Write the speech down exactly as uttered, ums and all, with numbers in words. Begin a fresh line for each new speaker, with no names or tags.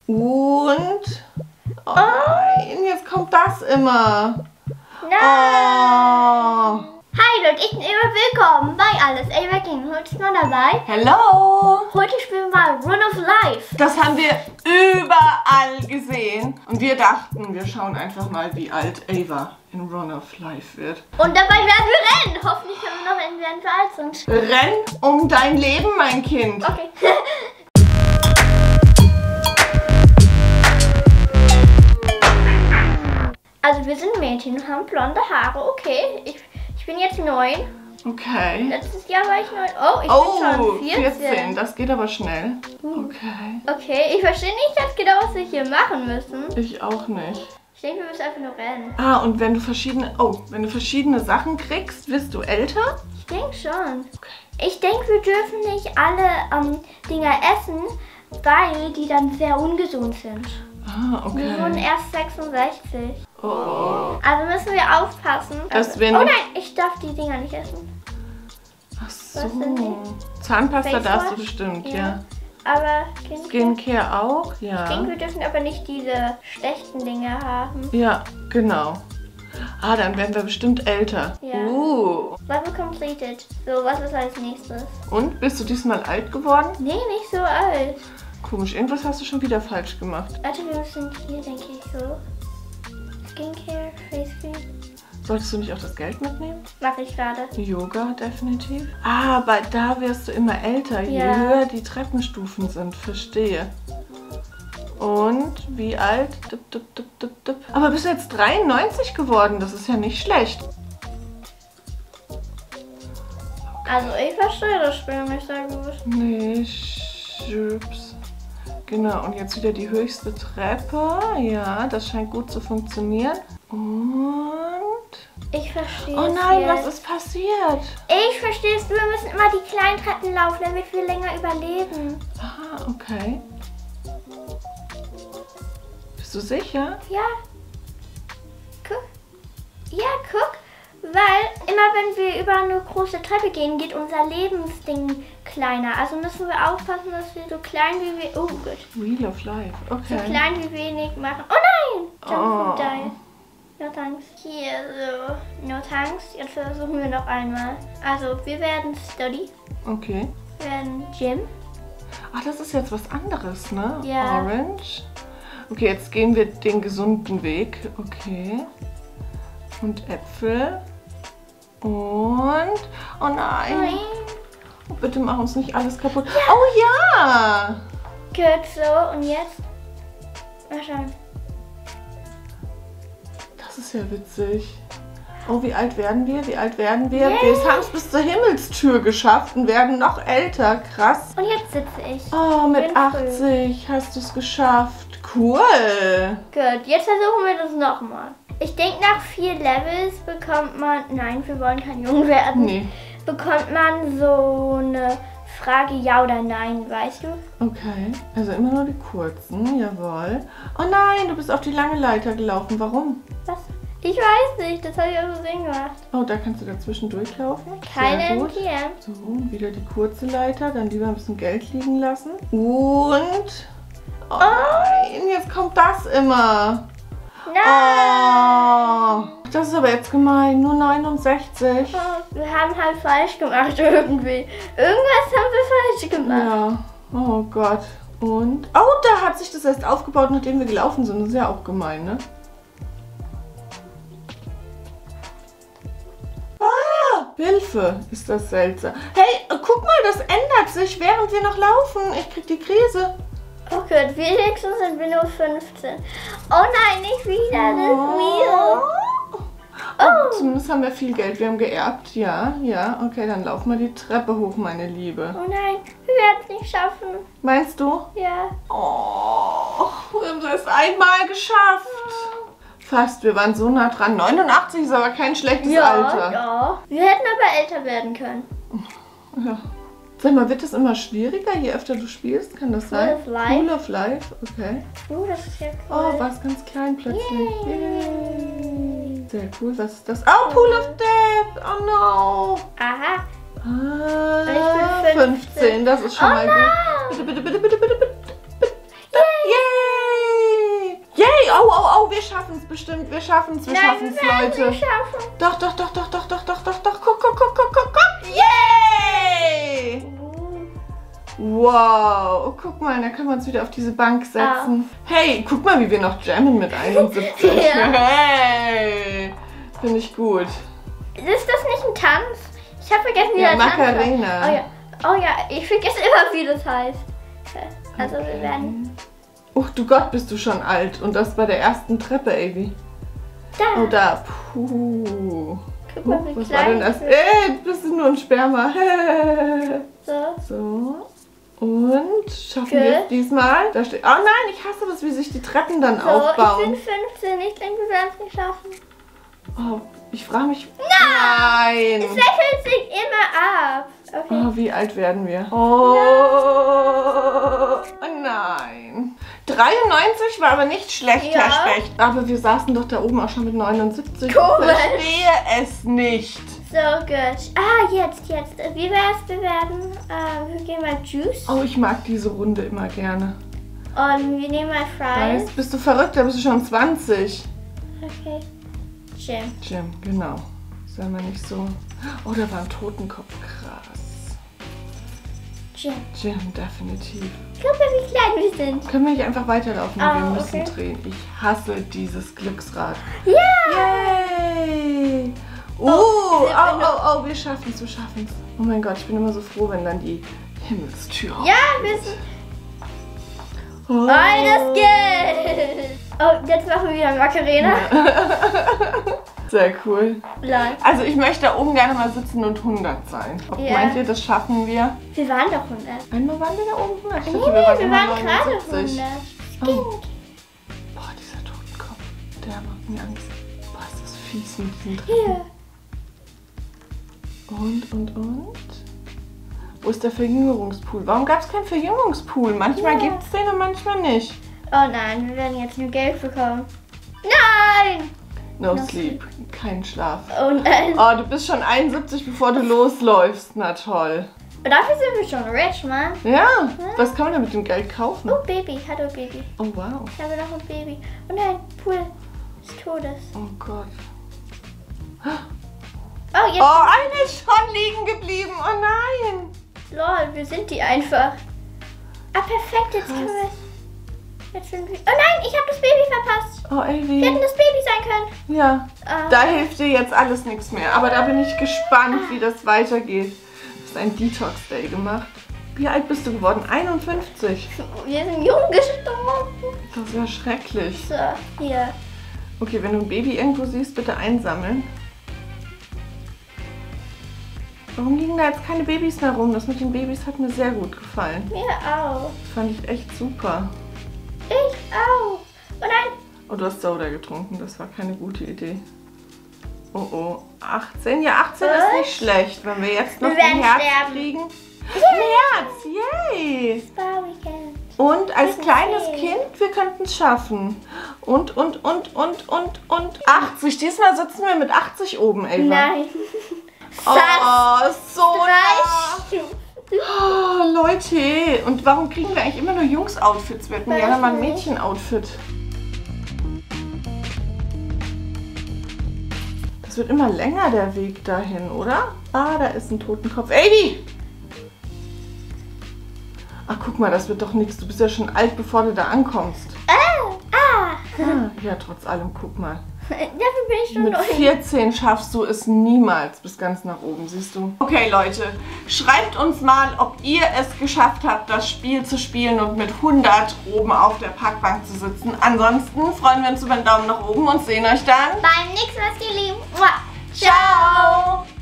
Und? Oh nein, jetzt kommt das immer.
Nein!
Oh.
Hi Leute, ich bin immer willkommen bei Alles Ava King. Heute ist noch dabei.
Hello!
Heute spielen wir Run of Life.
Das haben wir überall gesehen. Und wir dachten, wir schauen einfach mal, wie alt Ava in Run of Life wird.
Und dabei werden wir rennen. Hoffentlich können wir noch rennen, während wir alt sind.
Renn um dein Leben, mein Kind.
Okay. Also wir sind Mädchen und haben blonde Haare. Okay, ich, ich bin jetzt neun.
Okay.
Letztes Jahr war ich neun. Oh, ich
Oh,
bin schon vierzehn.
vierzehn. Das geht aber schnell. Okay.
Okay, ich verstehe nicht ganz genau, was wir hier machen müssen.
Ich auch nicht.
Ich denke, wir müssen einfach nur rennen.
Ah, und wenn du verschiedene, oh, wenn du verschiedene Sachen kriegst, wirst du älter?
Ich denke schon.
Okay.
Ich denke, wir dürfen nicht alle ähm, Dinger essen, weil die dann sehr ungesund sind.
Ah, okay.
Wir wurden erst sechsundsechzig.
Oh.
Also müssen wir aufpassen.
Dass
Also,
wir
oh
nicht-
nein, ich darf die Dinger nicht essen.
Ach
Was sind
so. Zahnpasta
Face
darfst du
Wash?
bestimmt, ja.
Ja. Aber Skincare.
Skincare auch,
Ich
ja.
denke, wir dürfen aber nicht diese schlechten Dinge haben.
Ja, genau. Ah, dann werden wir bestimmt älter.
Ja.
Uh.
Level completed. So, was ist als nächstes?
Und, bist du diesmal alt geworden?
Nee, nicht so alt.
Komisch, irgendwas hast du schon wieder falsch gemacht.
Warte, wir müssen hier, denke ich, so. Skincare, Face Cream.
Solltest du nicht auch das Geld mitnehmen?
Mache ich gerade.
Yoga, definitiv. Ah, aber da wirst du immer älter, je
Ja.
höher die Treppenstufen sind. Verstehe. Und wie alt? Dup, dup, dup, dup, dup. Aber bist du jetzt dreiundneunzig geworden? Das ist ja nicht schlecht.
Also, ich verstehe das Spiel nicht sehr gut.
Nee, Schüps. Genau, und jetzt wieder die höchste Treppe. Ja, das scheint gut zu funktionieren. Und...
Ich verstehe
Oh
es
nein,
jetzt.
was ist passiert?
Ich verstehe es, wir müssen immer die kleinen Treppen laufen, damit wir länger überleben.
Ah, okay. Bist du sicher?
Ja. Guck. Ja, guck. Weil immer wenn wir über eine große Treppe gehen, geht unser Lebensding kleiner. Also müssen wir aufpassen, dass wir so klein wie wir... Oh, gut.
Wheel of Life,
So
okay.
klein wie wenig machen. Oh nein! Jump
Oh.
and die. No thanks. Hier so. No thanks. Jetzt versuchen wir noch einmal. Also wir werden Study.
Okay.
Wir werden Gym.
Ach, das ist jetzt was anderes, ne?
Ja.
Orange. Okay, jetzt gehen wir den gesunden Weg. Okay. Und Äpfel. Und... Oh nein.
Nein.
Oh, bitte mach uns nicht alles kaputt. Oh ja!
Gut, so. Und jetzt? Mal schauen.
Das ist ja witzig. Oh, wie alt werden wir? Wie alt werden wir?
Yay.
Wir haben es bis zur Himmelstür geschafft und werden noch älter. Krass.
Und jetzt sitze ich.
Oh, mit
Bin
achtzig hast du es geschafft. Cool.
Gut, jetzt versuchen wir das nochmal. Ich denke, nach vier Levels bekommt man... Nein, wir wollen kein Jung werden.
Nee.
Bekommt man so eine Frage Ja oder Nein, weißt du?
Okay, also immer nur die kurzen, jawohl. Oh nein, du bist auf die lange Leiter gelaufen. Warum?
Was? Ich weiß nicht, das habe ich aus Versehen gemacht.
Oh, da kannst du dazwischen durchlaufen.
Keine
Sehr
M
gut.
T M.
So, wieder die kurze Leiter, dann lieber ein bisschen Geld liegen lassen. Und... Oh nein, jetzt kommt das immer.
Nein!
Oh, das ist aber jetzt gemein. Nur neunundsechzig.
Oh, wir haben halt falsch gemacht irgendwie. Irgendwas haben wir falsch gemacht.
Ja. Oh Gott. Und... Oh, da hat sich das erst aufgebaut, nachdem wir gelaufen sind. Das ist ja auch gemein, ne? Ah, Hilfe, ist das seltsam. Hey, guck mal, das ändert sich, während wir noch laufen. Ich krieg die Krise.
Oh Gott, wenigstens sind wir nur fünfzehn. Oh nein, nicht wieder das Wheel.
Oh, zumindest haben wir viel Geld. Wir haben geerbt. Ja, ja. Okay, dann laufen wir die Treppe hoch, meine Liebe.
Oh nein, wir werden es nicht schaffen.
Meinst du?
Ja.
Oh, wir haben es erst einmal geschafft. Fast, wir waren so nah dran. neunundachtzig ist aber kein schlechtes
Ja,
Alter.
ja. Wir hätten aber älter werden können.
Ja. Sag mal, wird es immer schwieriger, je öfter du spielst? Kann das sein?
of Life.
Pool of Life, okay.
Oh, das ist ja
Oh,
cool.
was ganz klein plötzlich.
Yay.
Sehr cool, was ist das? Oh, Pool of Death! Oh no!
Aha.
Ah,
Und ich bin fünfzehn.
fünfzehn, das ist schon
Oh
mal
nein.
gut. Bitte, bitte, bitte, bitte, bitte, bitte, bitte. Yay! schaffen es bestimmt. Wir schaffen es. Wir
Nein,
schaffen es,
wir werden es
Leute.
nicht schaffen.
Doch, doch, doch, doch, doch, doch, doch, doch, doch. Guck, guck, guck, guck, guck, guck. Yay! Wow. Oh, guck mal, da können wir uns wieder auf diese Bank setzen. Oh. Hey, guck mal, wie wir noch jammen mit einundsiebzig.
Ja.
Hey. Finde ich gut.
Ist das nicht ein Tanz? Ich habe vergessen, wie
Ja,
der Tanz
Macarena.
heißt. Oh ja. Oh ja, ich vergesse immer, wie das heißt. Also wir werden...
Oh du Gott, bist du schon alt. Und das bei der ersten Treppe, Avi.
Da.
Oh, da. Puh.
Guck mal,
Oh,
wie
was war
klein
denn das?
das ist.
Ey, bist du nur ein Sperma.
So.
So. Und schaffen
Gut.
wir es diesmal? Da steht. Oh nein, ich hasse das, wie sich die Treppen dann
So,
aufbauen.
ich bin fünfzehn. Ich denke, wir werden es nicht schaffen.
Oh, ich frage mich. Nein!
Es wechselt sich immer ab. Okay.
Oh, wie alt werden wir? Oh, nein. dreiundneunzig war aber nicht schlecht,
Ja.
Herr Specht. Aber wir saßen doch da oben auch schon mit neunundsiebzig.
Komisch.
Ich verstehe es nicht.
So gut. Ah, jetzt, jetzt. Wie wäre es, wir werden, äh, wir gehen mal Juice.
Oh, ich mag diese Runde immer gerne.
Und wir nehmen mal Fries.
Weißt, bist du verrückt? Da bist du schon zwanzig.
Okay. Jim.
Jim, genau. Sei mal nicht so. Oh, da war ein Totenkopf. Krass.
Jim.
Jim, definitiv.
Guck mal, wie klein wir sind.
Können wir nicht einfach weiterlaufen?
Ah,
wir müssen
okay.
drehen. Ich hasse dieses Glücksrad.
Ja!
Yay! Oh,
Oh,
oh, oh, oh, wir schaffen es, wir schaffen es. Oh mein Gott, ich bin immer so froh, wenn dann die Himmelstür
Ja, wir sind...
Oh.
All das Geld! Oh, jetzt machen wir wieder Macarena.
Sehr cool.
Lol.
Also ich möchte da oben gerne mal sitzen und hundert sein. Ob,
Ja.
Meint ihr, das schaffen wir?
Wir waren doch hundert.
Einmal waren wir da oben hundert. Ich
Nee,
dachte,
nee, wir
immer
waren gerade
neunundsiebzig.
hundert.
Oh.
Stimmt.
Boah, dieser Totenkopf, der macht mir Angst. Boah, ist das fies mit diesen Treppen.
Hier.
Und, und, und? Wo ist der Verjüngungspool? Warum gab es keinen Verjüngungspool? Manchmal
Ja.
gibt es den und manchmal nicht.
Oh nein, wir werden jetzt nur Geld bekommen. Nein!
No,
No
sleep. Kein Schlaf.
Oh nein.
Oh, du bist schon einundsiebzig, bevor du losläufst. Na toll.
Dafür sind wir schon rich, Mann.
Ja, was kann man denn mit dem Geld kaufen?
Oh, Baby. Hallo, Baby.
Oh, wow.
Ich habe noch ein Baby. Oh nein, Pool des Todes.
Oh Gott.
Oh, jetzt.
Oh, eine ist schon liegen geblieben. Oh nein.
Lol, wir sind die einfach. Ah, perfekt. Jetzt können wir... Jetzt sind wir... Oh nein, ich habe das Baby verpasst.
Oh,
Wir hätten
Elvi.
das Baby sein können.
Ja,
Ah.
da hilft dir jetzt alles nichts mehr. Aber da bin ich gespannt, wie das weitergeht. Du hast einen Detox-Day gemacht. Wie alt bist du geworden? einundfünfzig.
Wir sind jung gestorben.
Das ist ja schrecklich.
So, hier.
Okay, wenn du ein Baby irgendwo siehst, bitte einsammeln. Warum liegen da jetzt keine Babys mehr rum? Das mit den Babys hat mir sehr gut gefallen.
Mir auch.
Das fand ich echt super.
Ich auch. Oh nein.
Oh, du hast Soda getrunken. Das war keine gute Idee. Oh, oh. achtzehn? Ja, achtzehn ist
Was?
nicht schlecht. Wenn wir jetzt noch
Wir
ein
werden
Herz
sterben.
kriegen. Ein Herz, yay!
Spa Weekend.
Und als
Das ist
kleines
okay.
Kind, wir könnten es schaffen. Und, und, und, und, und, und. achtzig. Diesmal sitzen wir mit achtzig oben, Ava.
Nein.
Oh, so nah.
Drei Stufen.
Oh, Leute. Und warum kriegen wir eigentlich immer nur Jungs-Outfits? Wir hätten
Weiß
gerne mal ein
nicht.
Mädchen-Outfit. Das wird immer länger, der Weg dahin, oder? Ah, da ist ein Totenkopf. Amy! Ach, guck mal, das wird doch nichts. Du bist ja schon alt, bevor du da ankommst.
Ah, ah.
Ah, ja, trotz allem, guck mal.
Dafür bin ich schon
Mit
neu.
vierzehn schaffst du es niemals bis ganz nach oben, siehst du? Okay, Leute, schreibt uns mal, ob ihr es geschafft habt, das Spiel zu spielen und mit hundert oben auf der Parkbank zu sitzen. Ansonsten freuen wir uns über einen Daumen nach oben und sehen euch dann.
Beim nächsten Mal, ihr Lieben. Mua.
Ciao!